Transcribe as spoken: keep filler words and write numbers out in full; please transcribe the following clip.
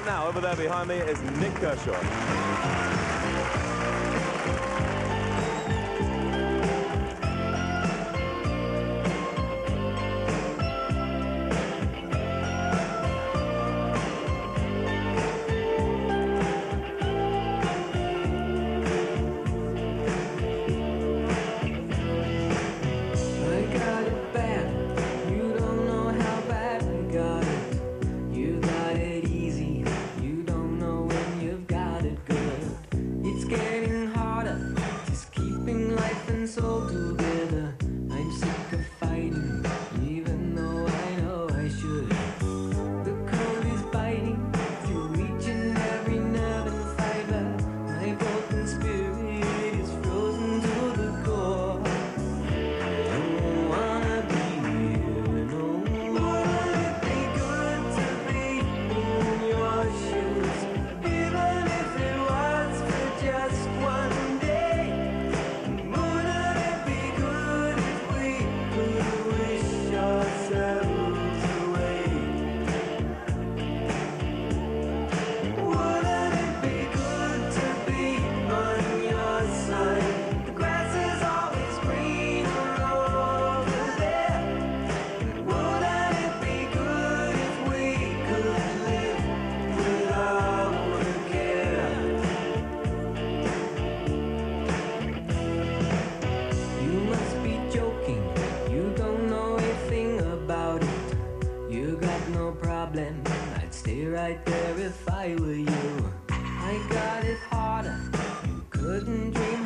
now, over there behind me, is Nik Kershaw. Soul together. I'm sick of fighting, even though I know I should. The cold is biting through each and every nerve and fiber. My broken spirit is frozen to the core. I don't wanna be here no more. Would it be good to be in your shoes, even if it was for just one day? I'd stay right there if I were you. I got it harder, you couldn't dream